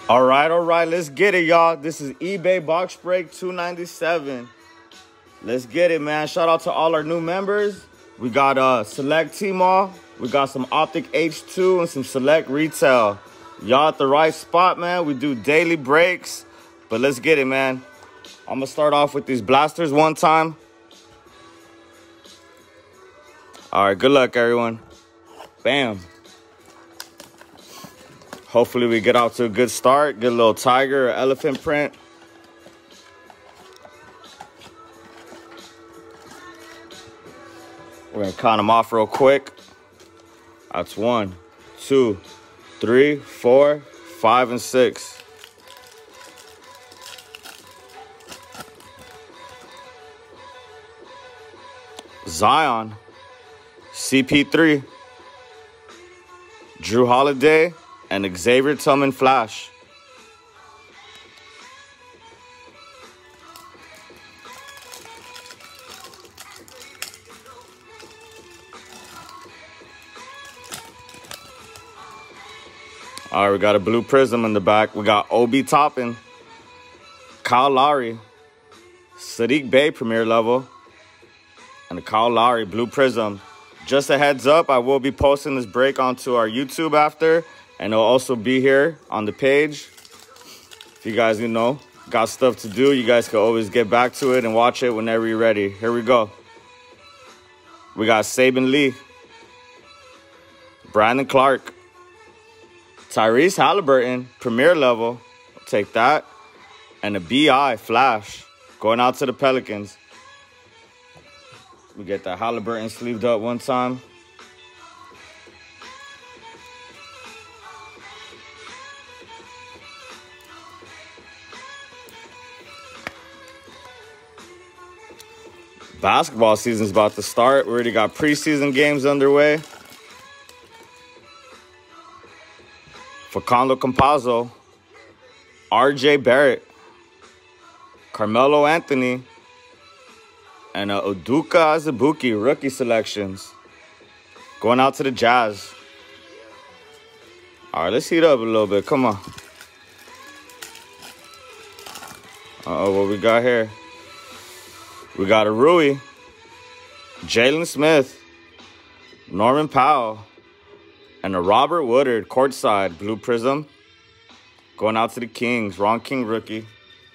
All right, let's get it, y'all. This is eBay Box Break 297. Let's get it, man. Shout out to all our new members. We got Select T-Mall. We got some Optic H2 and some Select Retail. Y'all at the right spot, man. We do daily breaks, but let's get it, man. I'm going to start off with these blasters one time. All right, good luck, everyone. Bam. Hopefully we get out to a good start. Get a little tiger or elephant print. We're going to count them off real quick. That's 1, 2, 3, 4, 5, and 6. Zion, CP3, Drew Holiday, and Xavier Tillman Flash. All right, we got a blue prism in the back. We got Obi Toppin, Kyle Lowry, Sadiq Bey Premier Level, and the Kyle Lowry blue prism. Just a heads up, I will be posting this break onto our YouTube after, and it'll also be here on the page. If you guys, got stuff to do, you guys can always get back to it and watch it whenever you're ready. Here we go. We got Saban Lee, Brandon Clark, Tyrese Halliburton, Premier Level. I'll take that. And a B.I. Flash going out to the Pelicans. We get that Halliburton sleeved up one time. Basketball season's about to start. We already got preseason games underway. Facundo Campazzo, R.J. Barrett, Carmelo Anthony, and Udoka Azubuike rookie selections. Going out to the Jazz. All right, let's heat up a little bit. Come on. What we got here? We got a Rui, Jalen Smith, Norman Powell, and a Robert Woodard courtside blue prism. Going out to the Kings. Ron King rookie.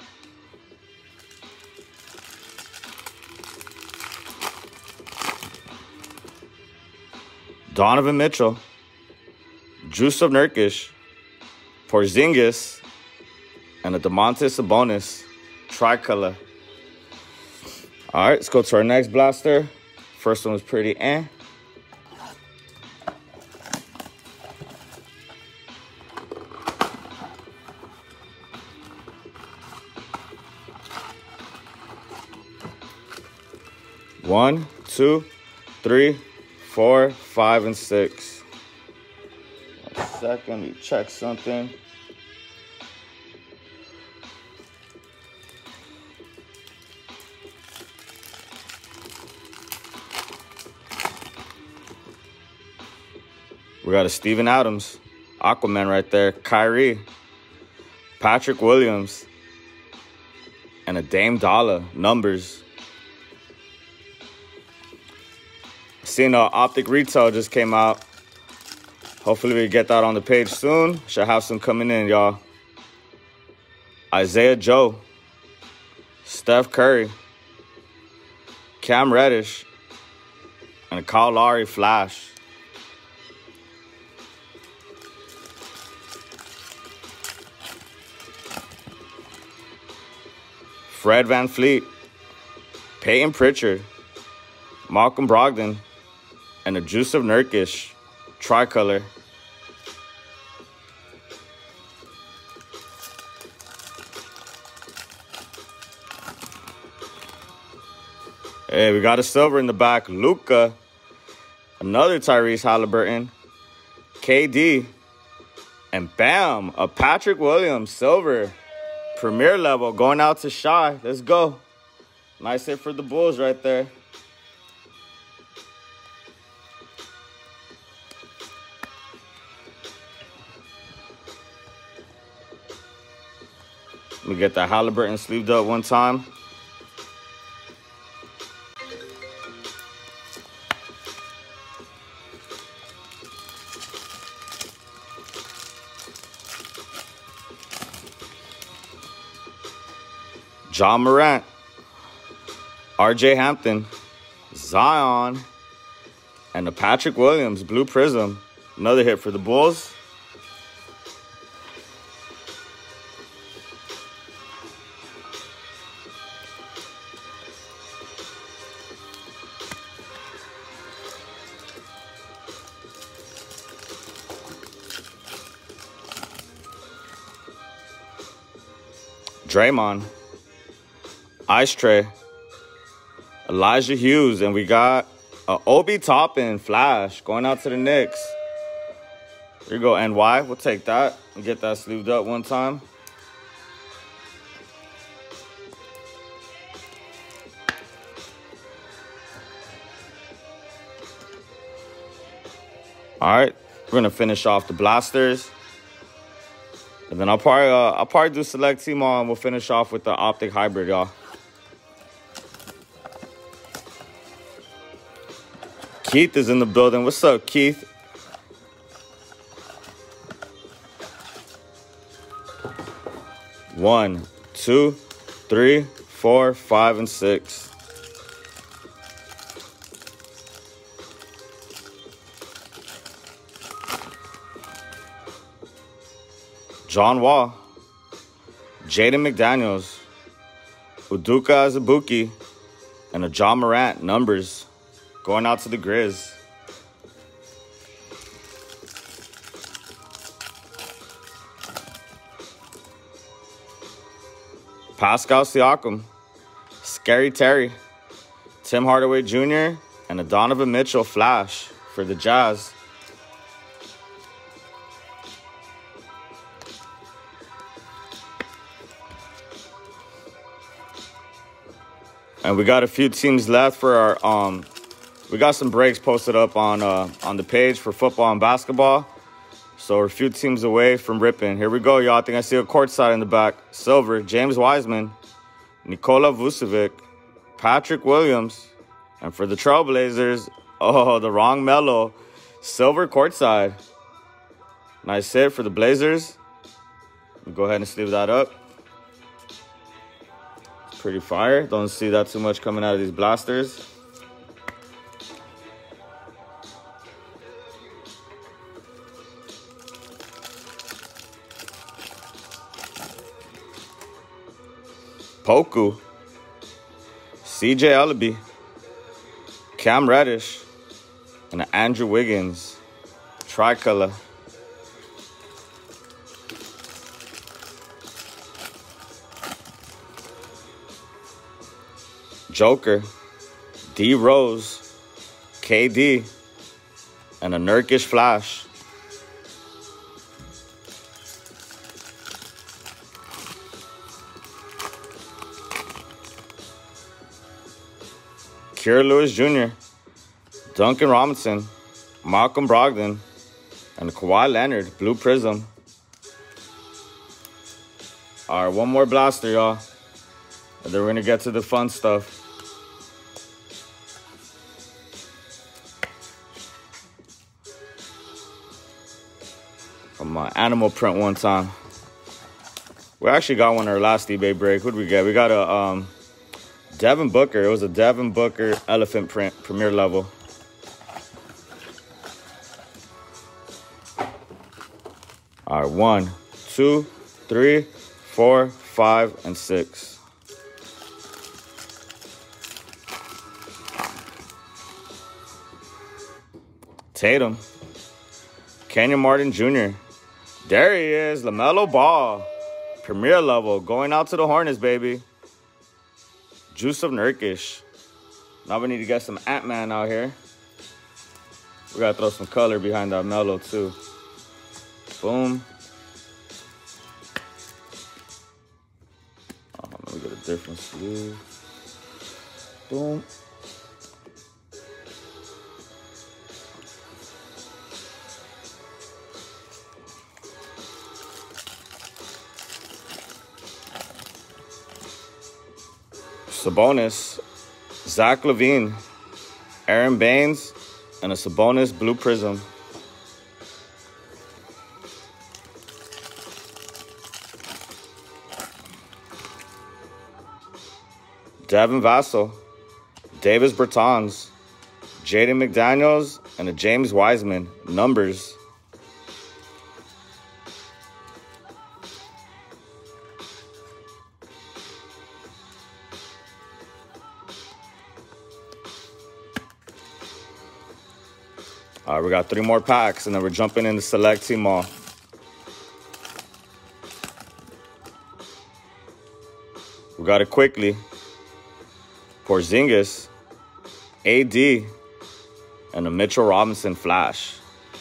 Donovan Mitchell, Jusuf Nurkic, Porzingis, and a Domantas Sabonis tricolor. All right, let's go to our next blaster. First one was pretty eh. One, 2, 3, 4, 5, and 6. 1 second, let me check something. We got a Steven Adams, Aquaman right there, Kyrie, Patrick Williams, and a Dame Dalla, numbers. Seeing Optic Retail just came out. Hopefully we get that on the page soon. Should have some coming in, y'all. Isaiah Joe, Steph Curry, Cam Reddish, and a Kyle Lowry Flash. Fred VanVleet, Peyton Pritchard, Malcolm Brogdon, and a Jusuf Nurkic tricolor. Hey, we got a silver in the back. Luka, another Tyrese Halliburton, KD, and bam, a Patrick Williams silver. Premier Level going out to Shy. Let's go. Nice hit for the Bulls right there. Let me get that Halliburton sleeved up one time. John Morant, RJ Hampton, Zion, and the Patrick Williams Blue Prism. Another hit for the Bulls. Draymond, Ice Tray, Elijah Hughes, and we got Obi Toppin Flash going out to the Knicks. Here you go, NY. We'll take that and get that sleeved up one time. All right, we're gonna finish off the blasters, and then I'll probably do select team on. We'll finish off with the optic hybrid, y'all. Keith is in the building. What's up, Keith? One, two, three, 4, 5, and 6. John Wall, Jaden McDaniels, Udoka Azubuike, and a John Morant numbers going out to the Grizz. Pascal Siakam, Scary Terry, Tim Hardaway Jr., and a Donovan Mitchell Flash for the Jazz. And we got a few teams left for our we got some breaks posted up on the page for football and basketball. So we're a few teams away from ripping. Here we go, y'all. I think I see a courtside in the back. Silver, James Wiseman, Nikola Vucevic, Patrick Williams, and for the Trailblazers, oh, the wrong Melo. Silver courtside. Nice hit for the Blazers. We'll go ahead and sleeve that up. Pretty fire. Don't see that too much coming out of these blasters. Poku, CJ Ellaby, Cam Reddish, and Andrew Wiggins tricolor. Joker, D Rose, KD, and a Nurkic Flash. Kira Lewis Jr., Duncan Robinson, Malcolm Brogdon, and Kawhi Leonard, Blue Prism. All right, one more blaster, y'all. And then we're going to get to the fun stuff. From Animal Print one time. We actually got one our last eBay break. What did we get? We got a Devin Booker. It was a Devin Booker elephant print, premier level. All right, 1, 2, 3, 4, 5, and 6. Tatum, Kenyon Martin Jr. There he is, LaMelo Ball, premier level, going out to the Hornets, baby. Juice of Nurkic. Now we need to get some Ant-Man out here. We gotta throw some color behind that Melo too. Boom. Oh, let me get a different sleeve. Boom. Sabonis, Zach LaVine, Aaron Baines, and a Sabonis Blue Prism. Devin Vassell, Davis Bertans, Jaden McDaniels, and a James Wiseman. Numbers. All right, we got 3 more packs, and then we're jumping into Select Team All. We got it quickly. Porzingis, AD, and a Mitchell Robinson Flash.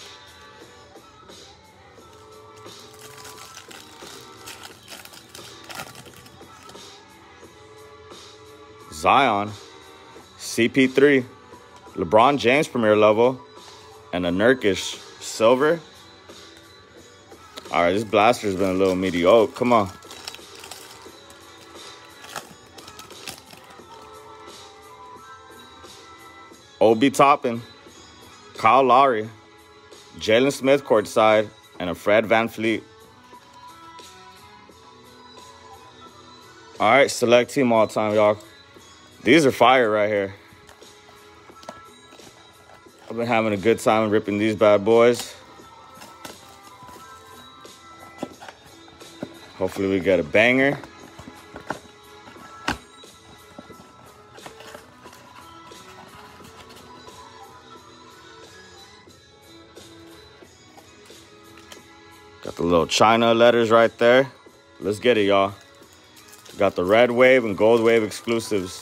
Zion, CP3, LeBron James Premier Level, and a Nurkic Silver. All right, this blaster's been a little mediocre. Come on. Obi Toppin, Kyle Lowry, Jalen Smith courtside, and a Fred VanVleet. All right, Select Team All time, y'all. These are fire right here. I've been having a good time ripping these bad boys. Hopefully we get a banger. Got the little China letters right there. Let's get it, y'all. Got the Red Wave and Gold Wave exclusives.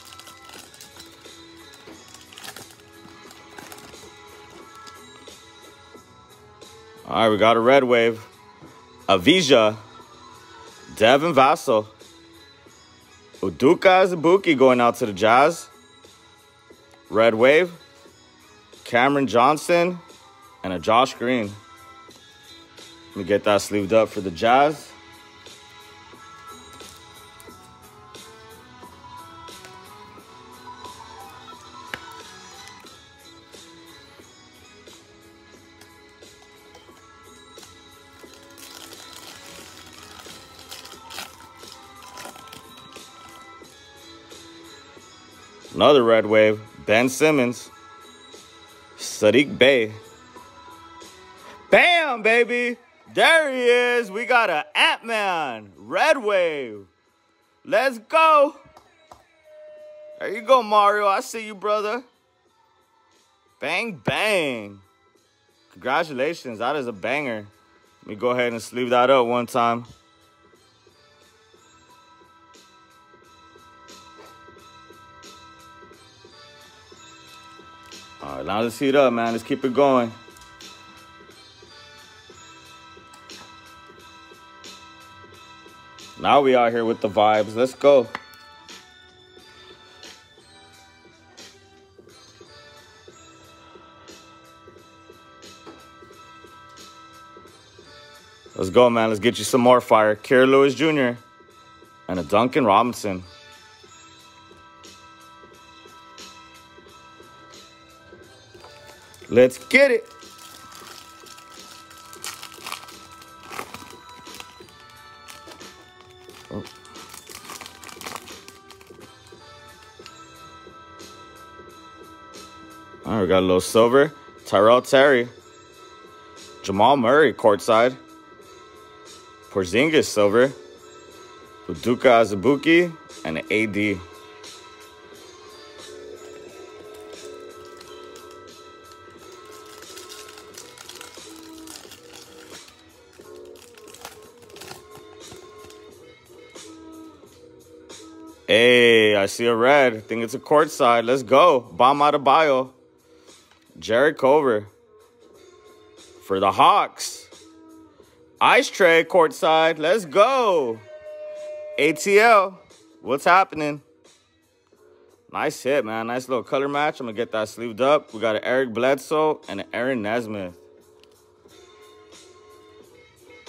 All right, we got a Red Wave. Avija, Devin Vassell, Udoka Azubuike going out to the Jazz. Red Wave, Cameron Johnson, and a Josh Green. Let me get that sleeved up for the Jazz. Another Red Wave, Ben Simmons, Saddiq Bey. Bam, baby! There he is. We got an Ant-Man, Red Wave. Let's go. There you go, Mario. I see you, brother. Bang, bang. Congratulations. That is a banger. Let me go ahead and sleeve that up one time. All right, now let's heat up, man. Let's keep it going. Now we out here with the vibes. Let's go. Let's go, man. Let's get you some more fire. Kira Lewis Jr. and a Duncan Robinson. Let's get it. Oh. All right, we got a little silver. Tyrell Terry. Jamal Murray courtside. Porzingis silver. Udoka Azubuike and an AD. Hey, I see a red. I think it's a courtside. Let's go. Bam Adebayo. Jared Culver. For the Hawks. Ice Tray courtside. Let's go. ATL. What's happening? Nice hit, man. Nice little color match. I'm going to get that sleeved up. We got an Eric Bledsoe and an Aaron Nesmith.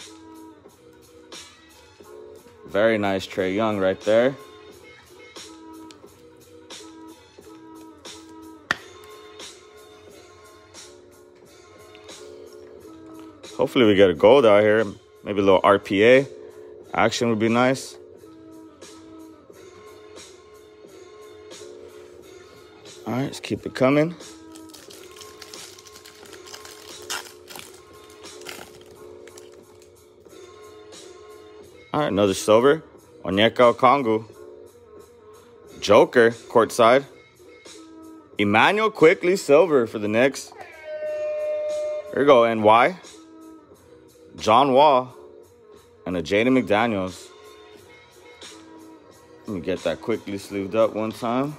Very nice Trae Young right there. Hopefully we get a gold out here. Maybe a little RPA action would be nice. All right, let's keep it coming. All right, another silver. Onyeka Okongwu. Joker, courtside. Emmanuel Quickly, silver for the Knicks. Here we go, NY. John Wall. And a Jaden McDaniels. Let me get that quickly sleeved up one time.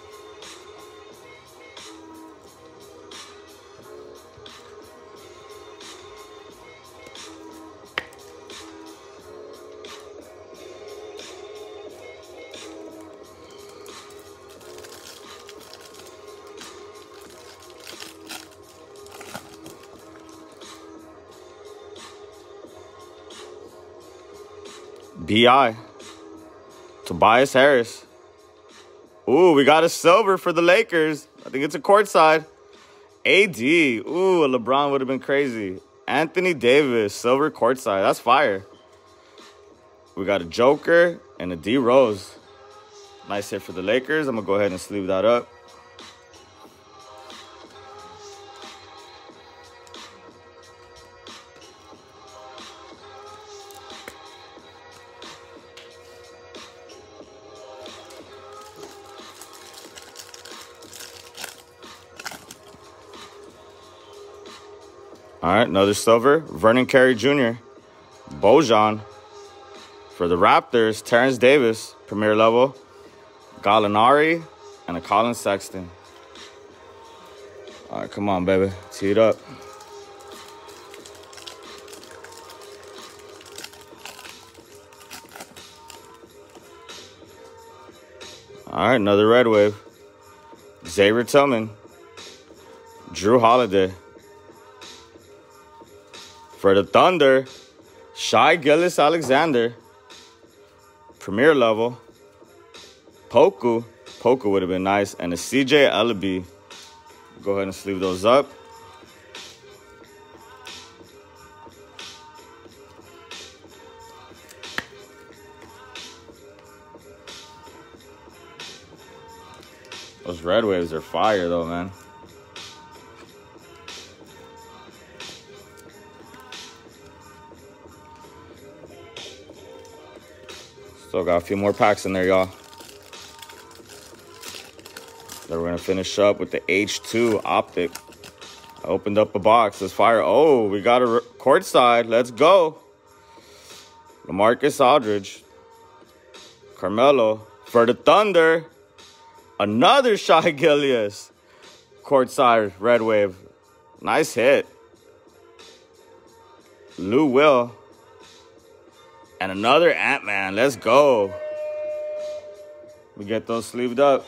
B.I. Tobias Harris. Ooh, we got a silver for the Lakers. I think it's a courtside. AD. Ooh, a LeBron would have been crazy. Anthony Davis, silver courtside. That's fire. We got a Joker and a D Rose. Nice hit for the Lakers. I'm going to go ahead and sleeve that up. All right, another silver. Vernon Carey Jr. Bojan. For the Raptors, Terrence Davis, premier level. Gallinari and a Colin Sexton. All right, come on, baby. Tee it up. All right, another red wave. Xavier Tillman. Drew Holiday. For the Thunder, Shai Gilgeous-Alexander, premier level. Poku would have been nice, and a CJ Elleby. Go ahead and sleeve those up. Those red waves are fire, though, man. Still got a few more packs in there, y'all. Then we're going to finish up with the H2 Optic. I opened up a box. Let's fire. Oh, we got a courtside. Let's go. LaMarcus Aldridge. Carmelo. For the Thunder. Another Shai Gilgeous. Courtside red wave. Nice hit. Lou Will. And another Ant-Man. Let's go. We get those sleeved up.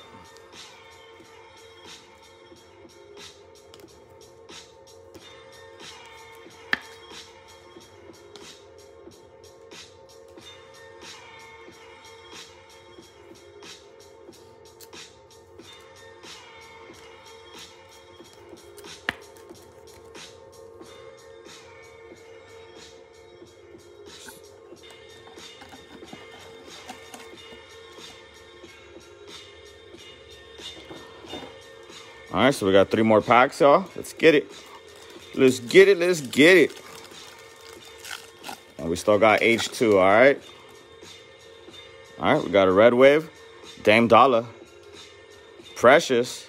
All right, so we got 3 more packs, y'all. Let's get it. Let's get it. Let's get it. And we still got H2, all right? All right, we got a red wave. Dame Dollar. Precious.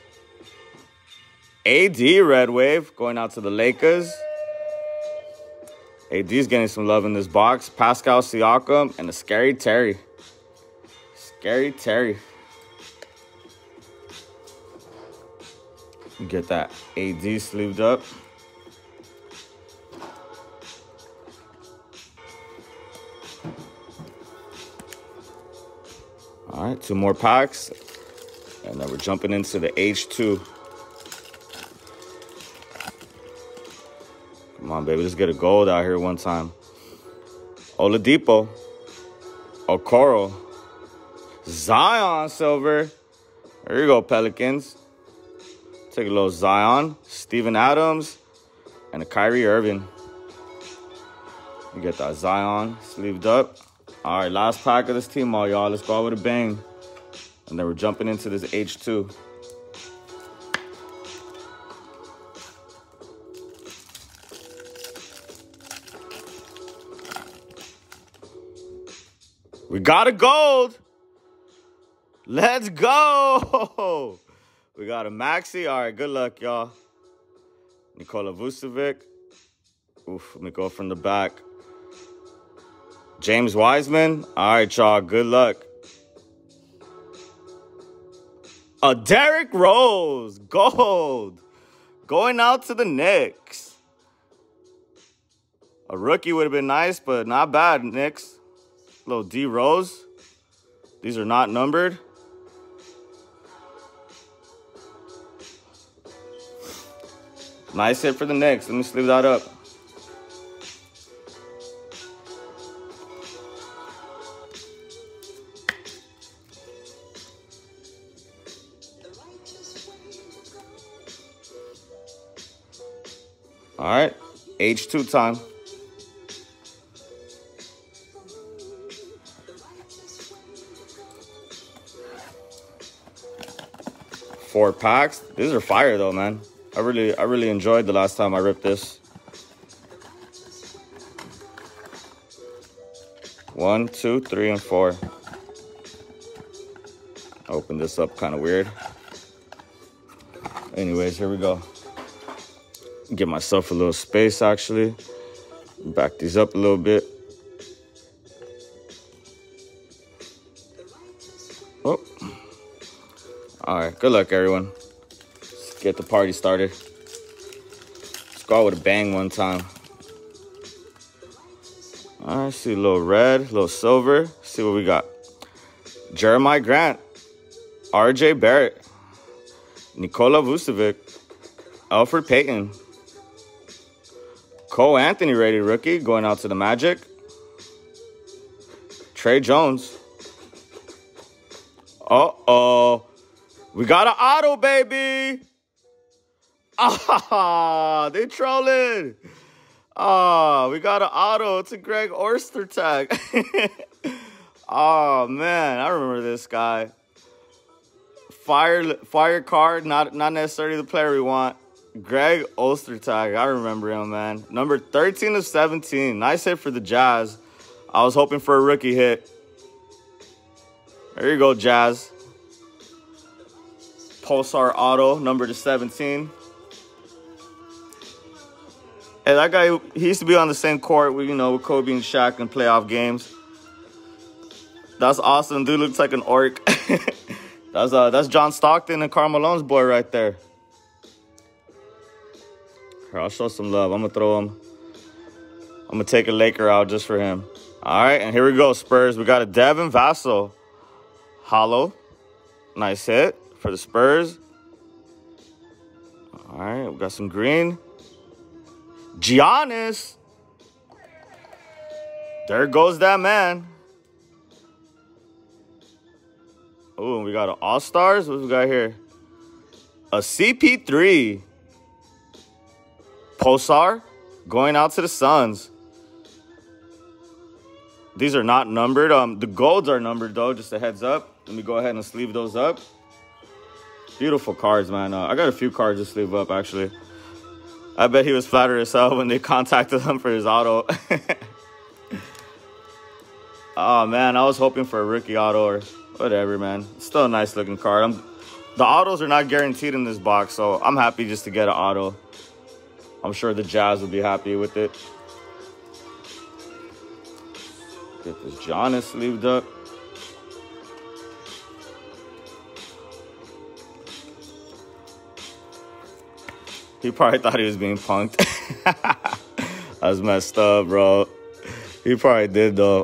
AD red wave going out to the Lakers. AD's getting some love in this box. Pascal Siakam and a Scary Terry. Scary Terry. Get that AD sleeved up. All right, 2 more packs. And then we're jumping into the H2. Come on, baby. Let's get a gold out here one time. Oladipo. Okoro. Zion silver. There you go, Pelicans. Take a little Zion, Steven Adams, and a Kyrie Irving. You get that Zion sleeved up. All right, last pack of this team, all y'all. Let's go out with a bang. And then we're jumping into this H2. We got a gold. Let's go. We got a Maxi. All right, good luck, y'all. Nikola Vucevic. Oof, let me go from the back. James Wiseman. All right, y'all. Good luck. A Derrick Rose. Gold. Going out to the Knicks. A rookie would have been nice, but not bad, Knicks. Little D Rose. These are not numbered. Nice hit for the Knicks. Let me sleeve that up. All right, H2 time. Four packs. These are fire though, man. I really enjoyed the last time I ripped this. 1, 2, 3, and 4. Open this up kind of weird. Anyways, here we go. Give myself a little space, actually. Back these up a little bit. Oh. All right, good luck, everyone. Let's get the party started. Let's go out with a bang one time. All right, see a little red, a little silver. See what we got. Jeremiah Grant, RJ Barrett, Nikola Vucevic, Elfrid Payton, Cole Anthony rated rookie going out to the Magic. Trey Jones. Uh-oh. We got an auto, baby. Ah, they trolling. Ah, we got an auto. It's a Greg Ostertag. Oh, man. I remember this guy. Fire card, not necessarily the player we want. Greg Ostertag, I remember him, man. Number 13 of 17. Nice hit for the Jazz. I was hoping for a rookie hit. There you go, Jazz. Pulsar auto, number to 17. Hey, that guy, he used to be on the same court with, with Kobe and Shaq in playoff games. That's awesome. Dude looks like an orc. That's John Stockton and Karl Malone's boy right there. Here, I'll show some love. I'm going to take a Laker out just for him. All right, and here we go, Spurs. We got a Devin Vassell. Hollow. Nice hit for the Spurs. All right, we got some green. Giannis. There goes that man. Oh, and we got an All-Stars. What we got here? A CP3. Pulsar going out to the Suns. These are not numbered. The golds are numbered, though, just a heads up. Let me go ahead and sleeve those up. Beautiful cards, man. I got a few cards to sleeve up, actually. I bet he was flattered as hell when they contacted him for his auto. Oh, man, I was hoping for a rookie auto or whatever, man. It's still a nice-looking card. The autos are not guaranteed in this box, so I'm happy just to get an auto. I'm sure the Jazz will be happy with it. Get this Giannis sleeved up. He probably thought he was being punked. That was messed up, bro. He probably did, though.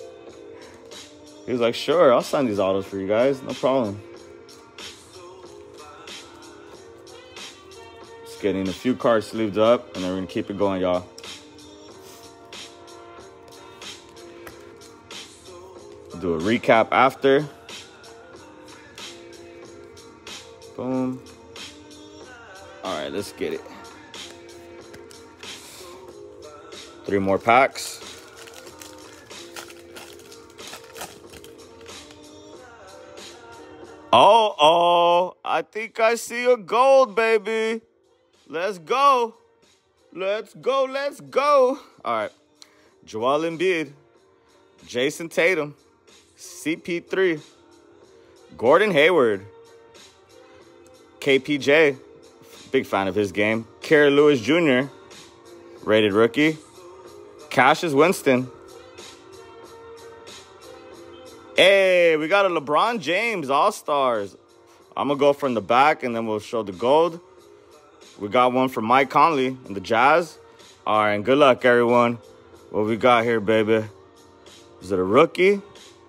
He was like, sure, I'll sign these autos for you guys. No problem. Just getting a few cards sleeved up, and then we're going to keep it going, y'all. Do a recap after. Boom. All right, let's get it. 3 more packs. Oh, I think I see a gold, baby. Let's go. Let's go. Let's go. All right. Joel Embiid, Jason Tatum, CP3, Gordon Hayward, KPJ, big fan of his game, Kerry Lewis Jr., rated rookie, Cassius Winston. Hey, we got a LeBron James All-Stars. I'm going to go from the back, and then we'll show the gold. We got one for Mike Conley and the Jazz. All right, and good luck, everyone. What we got here, baby? Is it a rookie?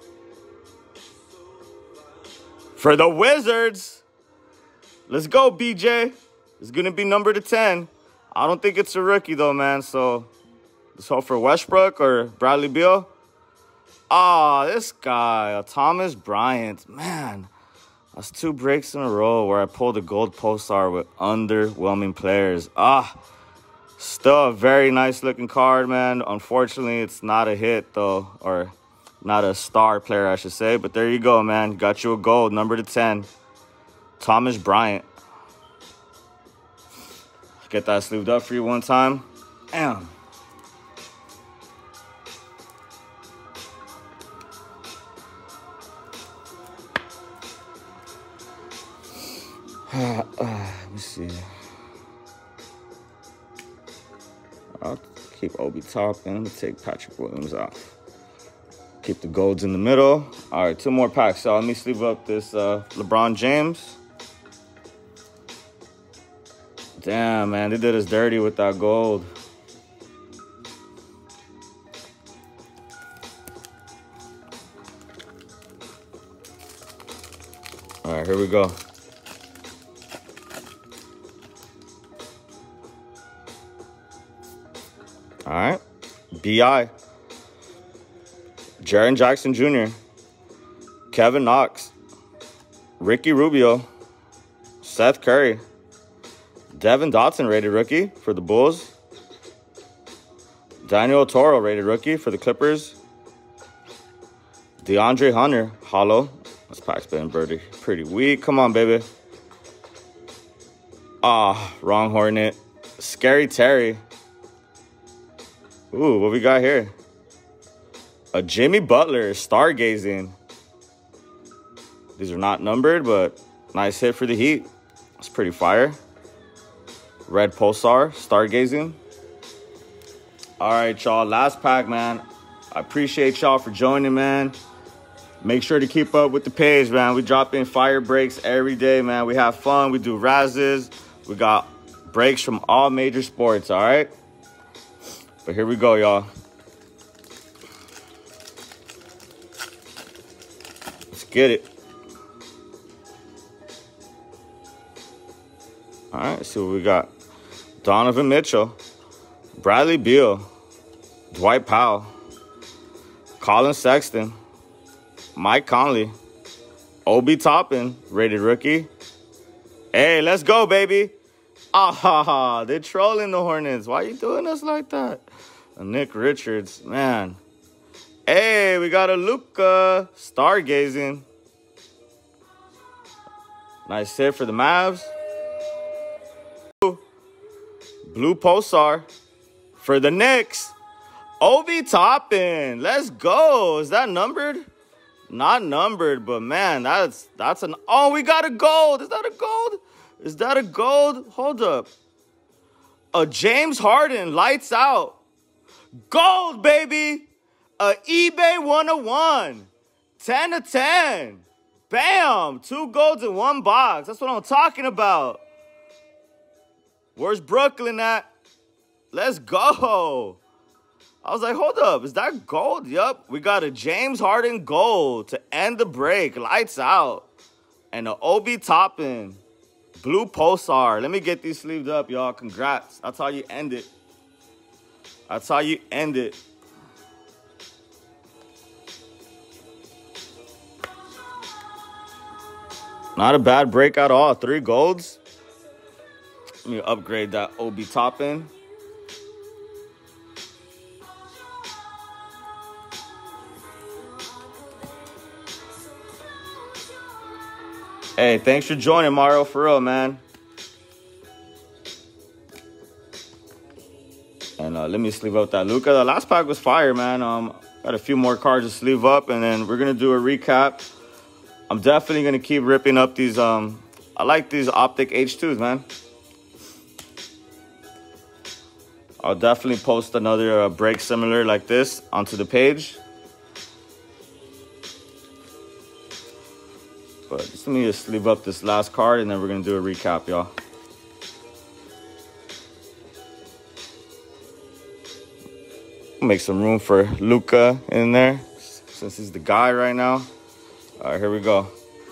For the Wizards. Let's go, BJ. It's going to be number to 10. I don't think it's a rookie, though, man. So let's hope for Westbrook or Bradley Beal. Ah, this guy, Thomas Bryant. Man, that's 2 breaks in a row where I pulled a gold Pulsar with underwhelming players. Still a very nice looking card, man. Unfortunately, it's not a hit, though, or not a star player, I should say. But there you go, man. Got you a gold, number to 10. Thomas Bryant. Get that sleeved up for you one time. Damn. Let me see. I'll keep Obi Toppin. I'm going to take Patrick Williams off. Keep the golds in the middle. All right, 2 more packs. So let me sleeve up this LeBron James. Damn, man. They did us dirty with that gold. All right, here we go. All right, B.I., Jaren Jackson Jr., Kevin Knox, Ricky Rubio, Seth Curry, Devin Dotson, rated rookie for the Bulls, Daniel Toro, rated rookie for the Clippers, DeAndre Hunter, hollow. This pack's been pretty weak. Come on, baby. Wrong Hornet. Scary Terry. Ooh, what we got here? A Jimmy Butler, stargazing. These are not numbered, but nice hit for the Heat. It's pretty fire. Red Pulsar, stargazing. All right, y'all. Last pack, man. I appreciate y'all for joining, man. Make sure to keep up with the page, man. We drop in fire breaks every day, man. We have fun. We do razzes. We got breaks from all major sports, all right? But here we go, y'all. Let's get it. All right, let's see what we got. Donovan Mitchell, Bradley Beal, Dwight Powell, Colin Sexton, Mike Conley, Obi Toppin, rated rookie. Hey, let's go, baby. They're trolling the Hornets. Why are you doing us like that? Nick Richards, man. Hey, we got a Luka, stargazing. Nice hit for the Mavs. Blue Pulsar for the Knicks. Obi Toppin, let's go. Is that numbered? Not numbered, but man, that's an... Oh, we got a gold. Is that a gold? Is that a gold? Hold up. A James Harden, lights out. Gold, baby. A eBay 101. 10 of 10. Bam. 2 golds in 1 box. That's what I'm talking about. Where's Brooklyn at? Let's go. I was like, hold up. Is that gold? Yup. We got a James Harden gold to end the break. Lights out. And an Obi Toppin. Blue Pulsar. Let me get these sleeved up, y'all. Congrats. That's how you end it. That's how you end it. Not a bad break at all. 3 golds. Let me upgrade that Obi Toppin. Hey, thanks for joining, Mario, for real, man. And let me sleeve up that Luka. The last pack was fire, man. Got a few more cards to sleeve up, and then we're going to do a recap. I'm definitely going to keep ripping up these. I like these Optic H2s, man. I'll definitely post another break similar like this onto the page. But just let me just sleeve up this last card, and then we're going to do a recap, y'all. Make some room for Luka in there, since he's the guy right now. All right, here we go.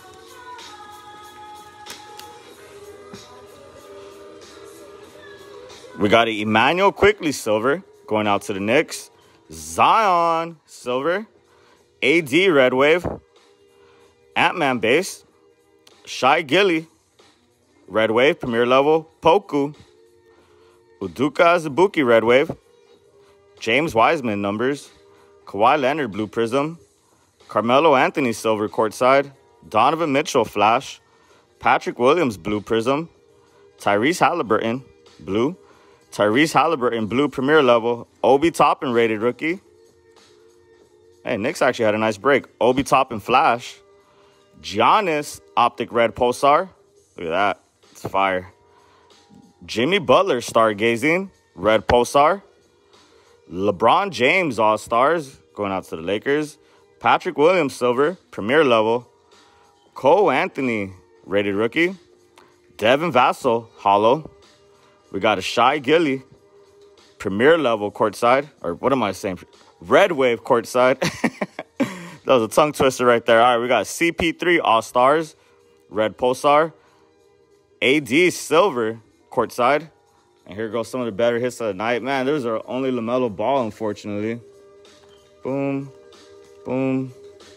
We got an Emmanuel Quickly silver going out to the Knicks. Zion silver. AD Red Wave. Ant-Man base. Shai Gilly Red Wave Premier level. Poku. Udoka Azubuike Red Wave. James Wiseman numbers. Kawhi Leonard Blue Prism. Carmelo Anthony silver courtside. Donovan Mitchell flash. Patrick Williams Blue Prism. Tyrese Halliburton blue. Tyrese Halliburton blue Premier level. Obi Toppin rated rookie. Hey, Knicks actually had a nice break. Obi Toppin flash. Giannis Optic Red Pulsar. Look at that. It's fire. Jimmy Butler Stargazing Red Pulsar. LeBron James All-Stars going out to the Lakers. Patrick Williams silver Premier level. Cole Anthony rated rookie. Devin Vassell hollow. We got a Shai Gilly Premier level courtside. Or what am I saying? Red Wave courtside. That was a tongue twister right there. All right, we got CP3 All-Stars. Red Pulsar. AD silver courtside. And here goes some of the better hits of the night. Man, those are only LaMelo Ball, unfortunately. Boom. Boom.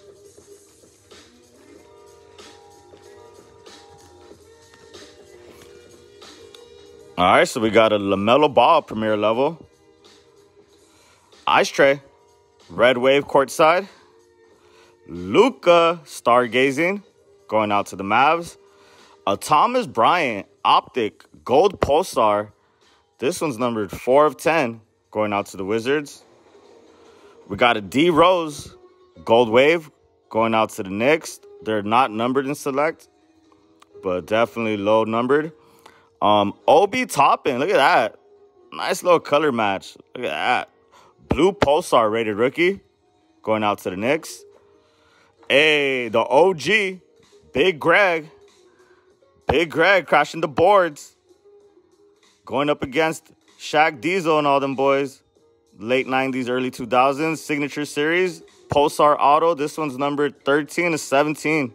All right, so we got a LaMelo Ball Premier level. Ice Tray. Red Wave courtside. Luka Stargazing going out to the Mavs. A Thomas Bryant Optic Gold Pulsar. This one's numbered 4 of 10 going out to the Wizards. We got a D Rose Gold Wave going out to the Knicks. They're not numbered in select, but definitely low numbered. Obi Toppin, look at that. Nice little color match. Look at that. Blue Pulsar rated rookie going out to the Knicks. Hey, the OG, Big Greg. Big Greg crashing the boards. Going up against Shaq Diesel and all them boys. Late 90s, early 2000s. Signature Series. Pulsar Auto. This one's numbered 13 to 17.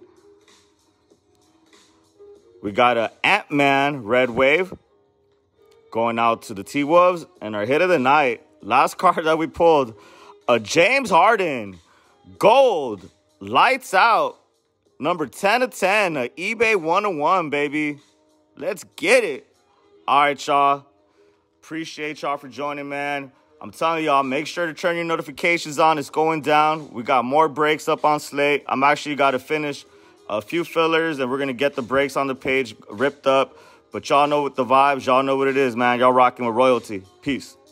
We got an Ant-Man Red Wave going out to the T-Wolves. And our hit of the night, last card that we pulled, a James Harden Gold Lights Out. Number 10 of 10, a eBay 101, baby. Let's get it. All right, y'all. Appreciate y'all for joining, man. I'm telling y'all, make sure to turn your notifications on. It's going down. We got more breaks up on Slate. I'm actually got to finish a few fillers, and we're going to get the breaks on the page ripped up. But y'all know what the vibes. Y'all know what it is, man. Y'all rocking with royalty. Peace.